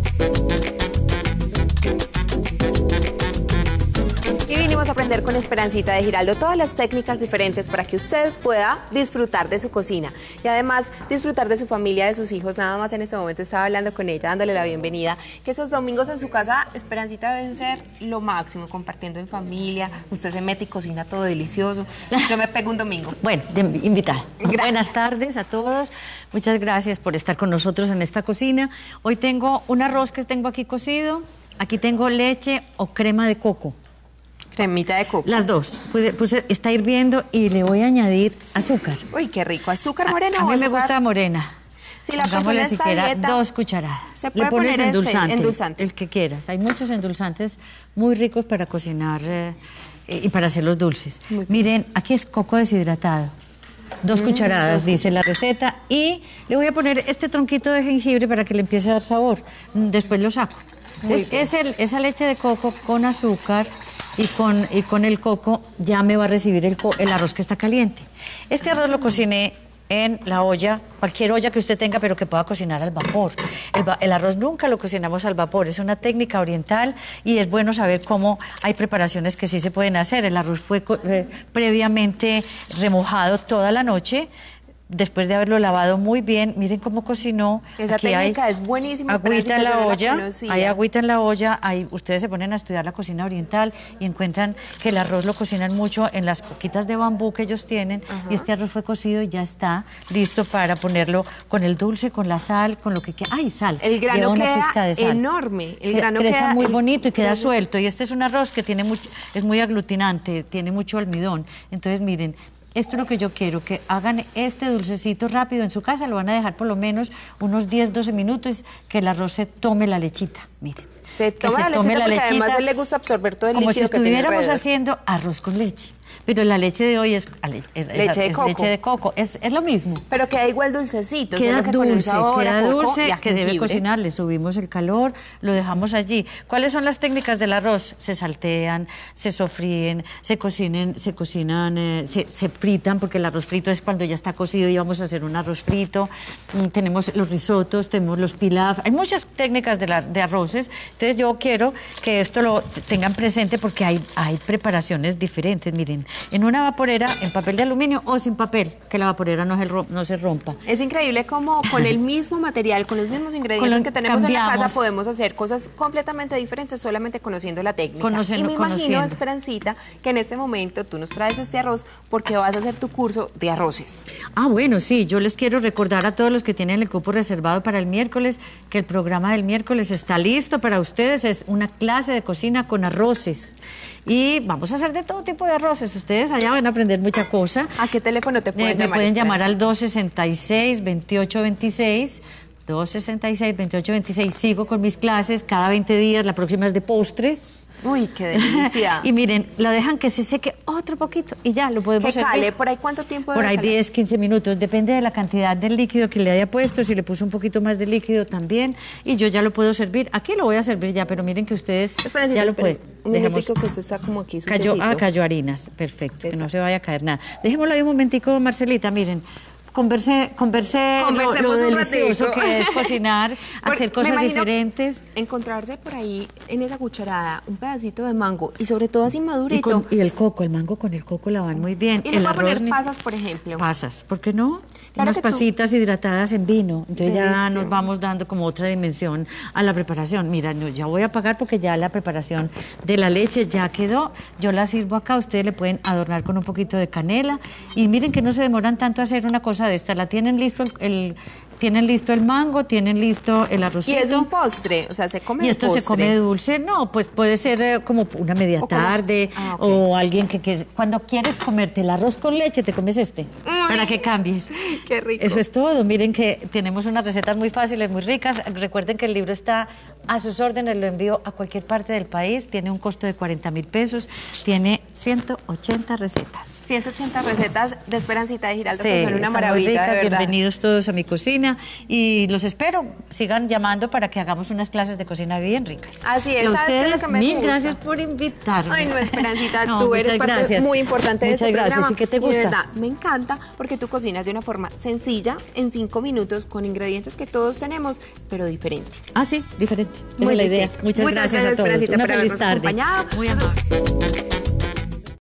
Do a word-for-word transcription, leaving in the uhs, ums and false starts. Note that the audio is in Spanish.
Y vinimos a aprender con Esperancita de Giraldo todas las técnicas diferentes para que usted pueda disfrutar de su cocina y además disfrutar de su familia, de sus hijos. Nada más en este momento estaba hablando con ella, dándole la bienvenida, que esos domingos en su casa, Esperancita, deben ser lo máximo, compartiendo en familia. Usted se mete y cocina todo delicioso. Yo me pego un domingo. Bueno, invitada. Buenas tardes a todos. Muchas gracias por estar con nosotros en esta cocina. Hoy tengo un arroz que tengo aquí cocido. Aquí tengo leche o crema de coco. Cremita de coco. Las dos. Puse, puse, está hirviendo y le voy a añadir azúcar. Uy, qué rico. ¿Azúcar morena a, a o mí azúcar? me gusta morena. Si la persona está siquiera dieta, dos cucharadas. Se puede le pones poner endulzante, ese, endulzante. El que quieras. Hay muchos endulzantes muy ricos para cocinar eh, y para hacer los dulces. Miren, aquí es coco deshidratado. Dos mm, cucharadas, dos dice la receta. Y le voy a poner este tronquito de jengibre para que le empiece a dar sabor. Después lo saco. Es, es el, esa leche de coco con azúcar y con, y con el coco ya me va a recibir el, el arroz que está caliente. Este arroz lo cociné en la olla, cualquier olla que usted tenga, pero que pueda cocinar al vapor. El, el arroz nunca lo cocinamos al vapor, es una técnica oriental y es bueno saber cómo hay preparaciones que sí se pueden hacer. El arroz fue eh, previamente remojado toda la noche, después de haberlo lavado muy bien. Miren cómo cocinó. Esa Aquí técnica hay es buenísima. Agüita en la no olla, la hay agüita en la olla, hay, ustedes se ponen a estudiar la cocina oriental y encuentran que el arroz lo cocinan mucho en las coquitas de bambú que ellos tienen. Ajá. Y este arroz fue cocido y ya está listo para ponerlo con el dulce, con la sal, con lo que queda. ¡Ay, sal! El grano una queda pizca de sal. enorme. El que, grano crece queda muy el... bonito y queda suelto. Y este es un arroz que tiene mucho, es muy aglutinante, tiene mucho almidón. Entonces, miren, esto es lo que yo quiero, que hagan este dulcecito rápido en su casa, lo van a dejar por lo menos unos diez, doce minutos, que el arroz se tome la lechita, miren. Se toma que la se tome lechita la porque lechita, además le gusta absorber todo el como líquido si que tiene estuviéramos alrededor. haciendo arroz con leche. Pero la leche de hoy es, es, leche, de es coco. leche de coco, es, es lo mismo. Pero queda igual dulcecito. Queda que dulce, queda dulce, que debe jengibre. cocinar, le subimos el calor, lo dejamos allí. ¿Cuáles son las técnicas del arroz? Se saltean, se sofríen, se cocinen, se cocinan, eh, se, se fritan, porque el arroz frito es cuando ya está cocido y vamos a hacer un arroz frito. Mm, tenemos los risotos, tenemos los pilaf, hay muchas técnicas de, la, de arroces. Entonces yo quiero que esto lo tengan presente porque hay, hay preparaciones diferentes. Miren, en una vaporera, en papel de aluminio o sin papel, que la vaporera no se, no se rompa. Es increíble cómo con el mismo material, con los mismos ingredientes los, que tenemos cambiamos. en la casa, podemos hacer cosas completamente diferentes solamente conociendo la técnica. Conocen, y me conociendo. imagino, Esperancita, que en este momento tú nos traes este arroz porque vas a hacer tu curso de arroces. Ah, bueno, sí, yo les quiero recordar a todos los que tienen el cupo reservado para el miércoles que el programa del miércoles está listo para ustedes. Es una clase de cocina con arroces. Y vamos a hacer de todo tipo de arroces. Ustedes allá van a aprender mucha cosa. ¿A qué teléfono te pueden eh, llamar? Me pueden llamar al dos sesenta y seis, veintiocho veintiséis. dos sesenta y seis, veintiocho veintiséis. Sigo con mis clases cada veinte días. La próxima es de postres. Uy, qué delicia. Y miren, la dejan que se seque otro poquito y ya lo podemos hacer. ¿Qué cale? ¿Por ahí cuánto tiempo Por debe ahí calar? diez, quince minutos. Depende de la cantidad del líquido que le haya puesto. Si le puso un poquito más de líquido también. Y yo ya lo puedo servir. Aquí lo voy a servir ya, pero miren que ustedes esperen, ya esperen, lo pueden. Un minutico que esto está como aquí cayó, Ah, cayó harinas. Perfecto, Exacto. Que no se vaya a caer nada. Dejémoslo ahí un momentico, Marcelita, miren. Conversé, conversé lo, lo delicioso que es cocinar, hacer cosas diferentes. Encontrarse por ahí en esa cucharada un pedacito de mango y sobre todo así madurito. Y, con, y el coco, el mango con el coco la van muy bien. Y el le voy a arroz poner pasas, por ejemplo. Pasas, ¿por qué no? Claro Unas que pasitas tú... hidratadas en vino. Entonces Delicia. Ya nos vamos dando como otra dimensión a la preparación. Mira, no, ya voy a apagar porque ya la preparación de la leche ya quedó. Yo la sirvo acá, ustedes le pueden adornar con un poquito de canela. Y miren que no se demoran tanto a hacer una cosa de esta. La tienen listo el, el tienen listo el mango, tienen listo el arrocito. Y es un postre, o sea, se come Y esto postre. se come dulce, no, pues puede ser eh, como una media o como... tarde ah, okay. o alguien que, que cuando quieres comerte el arroz con leche te comes este, Ay, para que cambies. Qué rico. Eso es todo, miren que tenemos unas recetas muy fáciles, muy ricas. Recuerden que el libro está a sus órdenes, lo envío a cualquier parte del país, tiene un costo de cuarenta mil pesos, tiene ciento ochenta recetas. ciento ochenta recetas de Esperancita de Giraldo, Sí, que son una maravilla, muy ricas. de verdad. Bienvenidos todos a mi cocina. cocina y los espero. Sigan llamando para que hagamos unas clases de cocina bien ricas. Así es, Y a ¿sabes qué es lo ustedes, que me mil gusta? gracias por invitarme. Ay, no, Esperancita, No, tú eres muchas parte gracias. muy importante de Muchas este gracias. programa. ¿Y qué te Y gusta? de verdad, me encanta porque tú cocinas de una forma sencilla, en cinco minutos, con ingredientes que todos tenemos, pero diferente. Ah, sí, diferente. Esa Muy es la idea. distinto. Muchas, Muchas gracias, gracias, a todos. Esperancita, Una por feliz habernos tarde. acompañado. Muy amable.